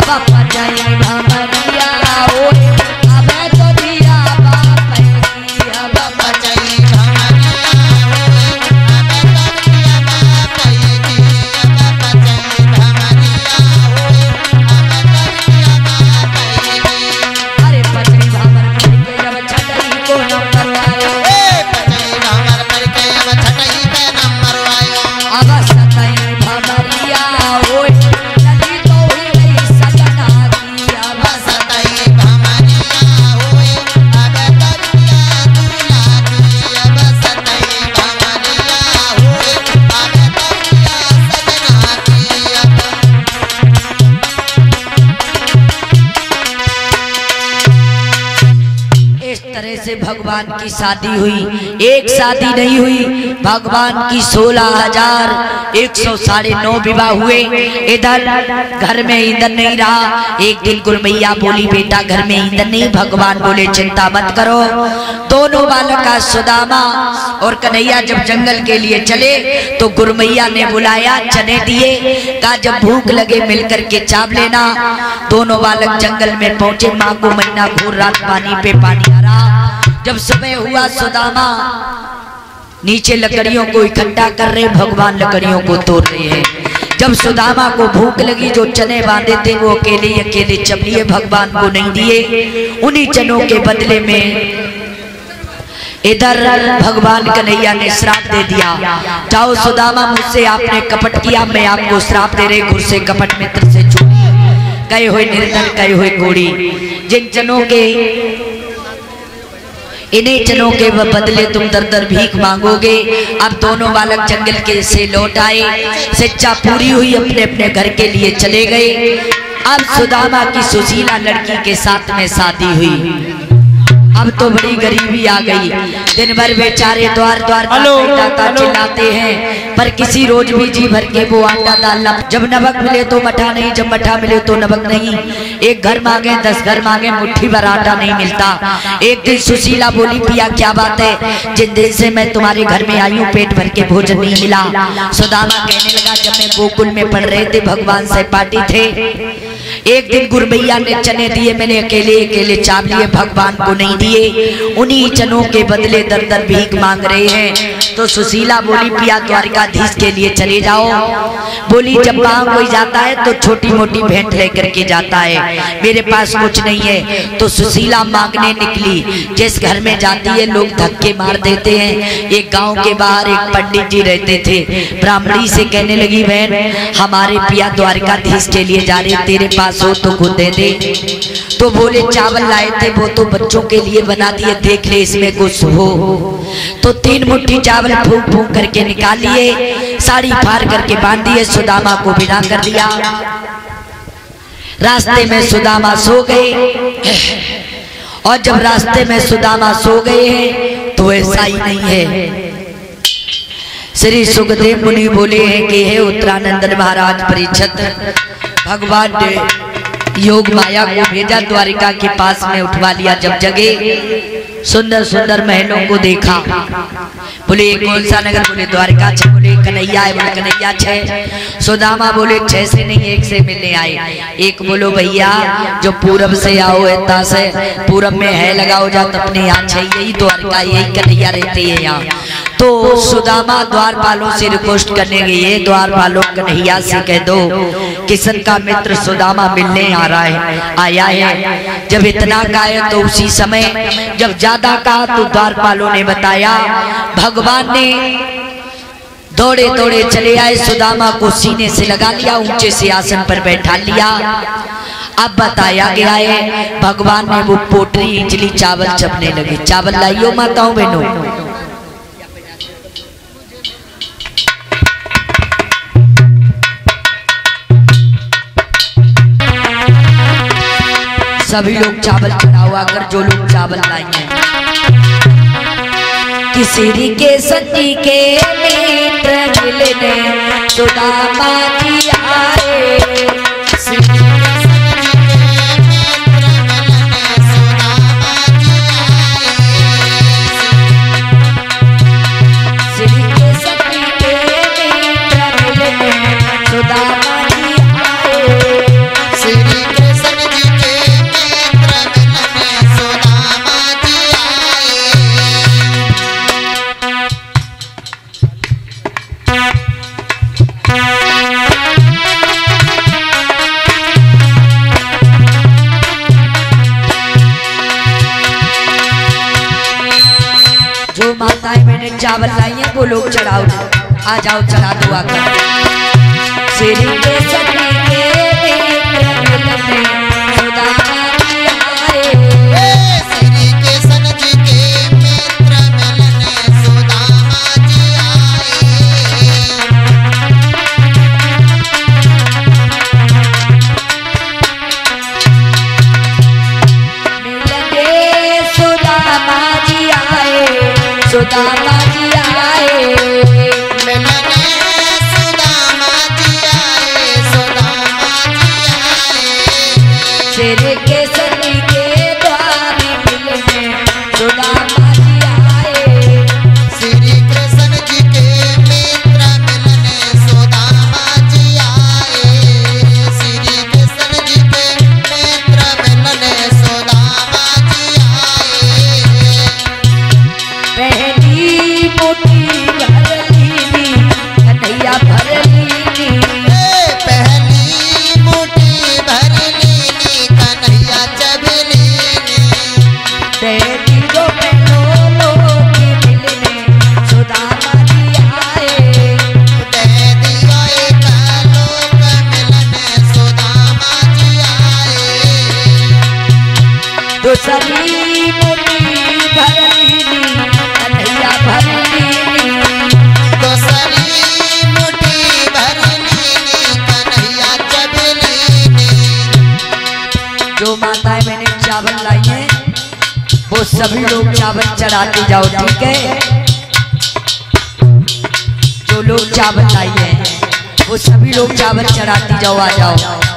भगवान की शादी हुई। एक शादी नहीं हुई, भगवान की 16,109 विवाह हुए। इधर घर में ईंधन नहीं रहा। एक दिन गुरमैया बोली बेटा घर में ईंधन नहीं। भगवान बोले चिंता मत करो। दोनों बालक का सुदामा और कन्हैया जब जंगल के लिए चले तो गुरमैया ने बुलाया, चने दिए, कहा जब भूख लगे मिलकर के चाव लेना। दोनों बालक जंगल में पहुंचे। माँ को महीना घूर रात पानी पे पानी आ रहा। जब सुबह हुआ सुदामा नीचे लकड़ियों को इकट्ठा कर रहे, भगवान लकड़ियों को तोड़ रहे हैं। जब सुदामा को भूख लगी, जो चने बांधे थे वो अकेले अकेले चब लिए, भगवान को नहीं दिए। उन्हीं चनों के बदले में इधर भगवान कन्हैया ने श्राप दे दिया, जाओ सुदामा मुझसे आपने कपट किया, मैं आपको श्राप दे रहे, घुर से कपट मित्र से छूटी, कहे हुए निर्धन कहे हुए घोड़ी। जिन चनों के इन्हीं चनों के बदले तुम दर दर भीख मांगोगे। अब दोनों बालक जंगल के से लौट आए, शिक्षा पूरी हुई, अपने अपने घर के लिए चले गए। अब सुदामा की सुशीला लड़की के साथ में शादी हुई। अब तो बड़ी गरीबी आ गई। दिन भर बेचारे द्वार द्वार चिल्लाते हैं, पर किसी रोज भी जी भर के वो आटा डालना। जब नमक मिले तो मठा नहीं, जब मठा मिले तो नमक नहीं। एक घर मांगे 10 घर मांगे, मुट्ठी भर आटा नहीं मिलता। एक दिन सुशीला बोली पिया क्या बात है, जिन दिन से मैं तुम्हारे घर में आई हूँ पेट भर के भोजन नहीं मिला। सुदामा कहने लगा जब मैं गोकुल में पढ़ रहे थे भगवान से पार्टी थे, एक दिन गुरमैया ने चने दिए, मैंने अकेले अकेले चाव लिए, भगवान को नहीं दिए। उन्हीं चनों के बदले दर दर भीख मांग रहे हैं। तो सुशीला बोली पिया द्वारकाधीश के लिए चले जाओ। बोली जब वहां कोई जाता है तो छोटी मोटी भेंट लेकर के जाता है, मेरे पास कुछ नहीं है। तो सुशीला मांगने निकली। जिस घर में जाती है लोग धक्के मार देते हैं। एक गांव के बाहर एक पंडित जी रहते थे। ब्राह्मणी से कहने लगी बहन हमारे पिया द्वारकाधीश के लिए जा रहे, तेरे पास हो तो खुद दे दे। तो बोले चावल लाए थे वो तो बच्चों के लिए बना दिए, देख ले इसमें कुछ हो। तो 3 मुट्ठी चावल फूंक फूंक करके निकाल लिए, साड़ी फाड़ करके बांध दिए, सुदामा को विदा कर दिया। रास्ते में सुदामा सो गए। और जब रास्ते में सुदामा सो गए हैं तो ऐसा ही नहीं है। श्री सुखदेव मुनि बोले हैं कि हे उत्तरानंदन महाराज परीक्षित, भगवान ने योग माया को भेजा, द्वारिका के पास में उठवा लिया। जब जगे सुंदर सुंदर महलों को देखा। बोले कौन सा नगर, बोले द्वारका छे। बोले कन्हैया है, बोले कन्हैया छे। सुदामा बोले 6 से नहीं 1 से मिलने आए। एक बोलो भैया जो पूरब से आओ इतना से पूरब में है लगाओ जात अपने यहाँ छे, यही द्वारका यही कन्हैया रहती है यहाँ। तो सुदामा द्वारपालों से रिक्वेस्ट करने गए, द्वारपालों कन्हैया से कह दो किशन का मित्र सुदामा मिलने आ रहा है, आया है। जब इतना कहा तो उसी समय जब ज्यादा कहा तो द्वारपालों ने बताया, भगवान ने दौड़े दौड़े चले आए, सुदामा को सीने से लगा लिया, ऊंचे से आसन पर बैठा लिया। अब बताया गया है भगवान ने वो पोटरी इजली चावल चबने लगे। चावल लाइयो माताओं बहनों। सभी लोग चावल चढ़ाओ आकर, जो लोग चावल लाएंगे। किसी के सती के मित्र मिलने सुदामा जी आए। श्री मैंने चावल लाई है वो लोग चढ़ाओ, आ जाओ चढ़ा दो आकर। श्री के सखी के नेत्र मिलने सुदामा जी आए, श्री कृष्ण जी के मित्र मिलने सुदामा जी आए। मिलने सुदामा जी आए, सुदामा जी आए, मिलने सुदामा जी आए, सुदामा जी आए। श्री के सखी के द्वार मिलने सुदामा जी आए, श्री कृष्ण जी के मित्र मिलने सुदामा जी आए। श्री कृष्ण जी के मित्र मिलने सुदामा जी आए। पहली मुट्ठी भर लीनी कन्हैया भर लीनी, पहली मुट्ठी भर लीनी कन्हैया जब लीनी। तेरी दो बहनों की मिलने सुदामा जी आए, दे दियो एक लोक मिलने सुदामा जी आए। दूसरी मुट्ठी भर लीनी कन्हैया भर लीनी, दूसरी मुट्ठी भर लीनी कन्हैया जब लीनी। जो माताएं मैंने चावल लाई हैं वो सभी लोग चावल चढ़ाते जाओ, ठीक है। जो लोग चावल लाई हैं वो सभी लोग चावल चढ़ाते जाओ, आ जाओ।